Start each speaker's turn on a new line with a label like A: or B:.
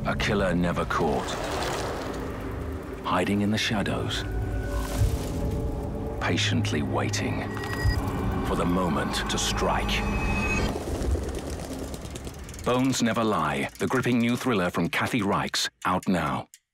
A: A killer never caught. Hiding in the shadows. Patiently waiting for the moment to strike. Bones Never Lie, the gripping new thriller from Reichs, out now.